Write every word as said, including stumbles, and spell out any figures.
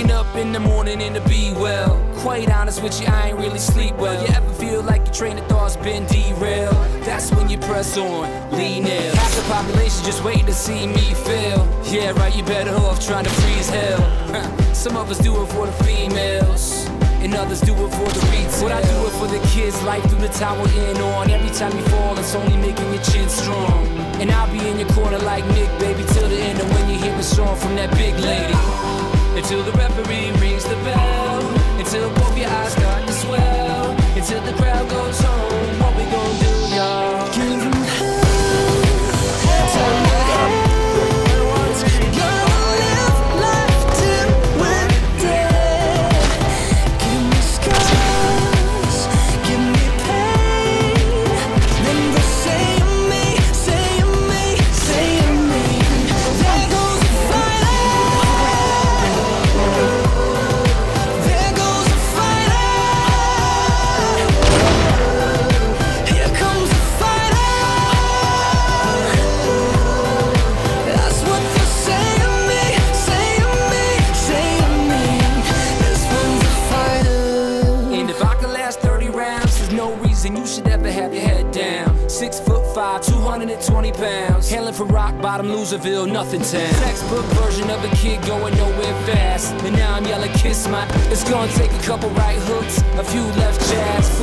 Waking up in the morning and to be well. Quite honest with you, I ain't really sleep well. You ever feel like your train of thought's been derailed? That's when you press on, lean in. Half the population just waiting to see me fail. Yeah, right, you better off trying to freeze hell. Some of us do it for the females, and others do it for the retail. What I do it for the kids, life through the tower in on. Every time you fall, it's only making your chin strong. And I'll be in your corner like Nick, baby, till the end of when you hear a song from that big lady. Until the referee rings the bell, until both your eyes start to swell, until the crowd goes home. What we gon' do, y'all? Give them hell. And you should ever have your head down. Six foot five, two hundred twenty pounds. Hailing from rock bottom, Loserville, nothing town. Textbook version of a kid going nowhere fast. And now I'm yelling, kiss my. It's gonna take a couple right hooks, a few left jabs.